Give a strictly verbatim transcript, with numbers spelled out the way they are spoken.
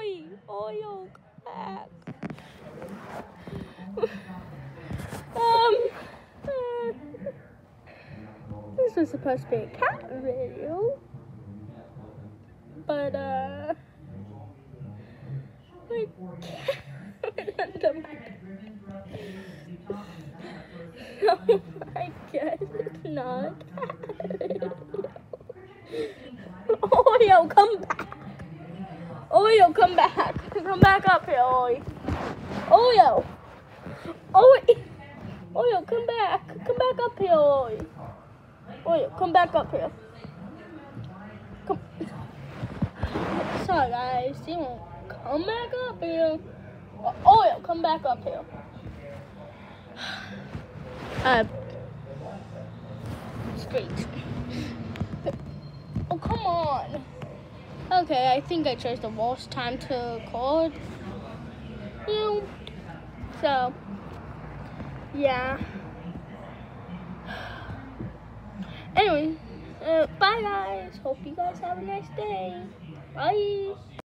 Oi, Oyo, come back. um, uh, this was supposed to be a cat video, but uh, my cat. No, I guess it's not. Oyo, come back. Oyo, come back. Come back up here, Oyo. Oyo. Oyo. Oyo, come back. Come back up here, Oyo. Oyo, come back up here. Come. Sorry, guys. You won't come back up here. Oyo, come back up here. Uh, straight. Oh, come on. Okay, I think I chose the worst time to record. You know, so, yeah. Anyway, uh, bye guys. Hope you guys have a nice day. Bye.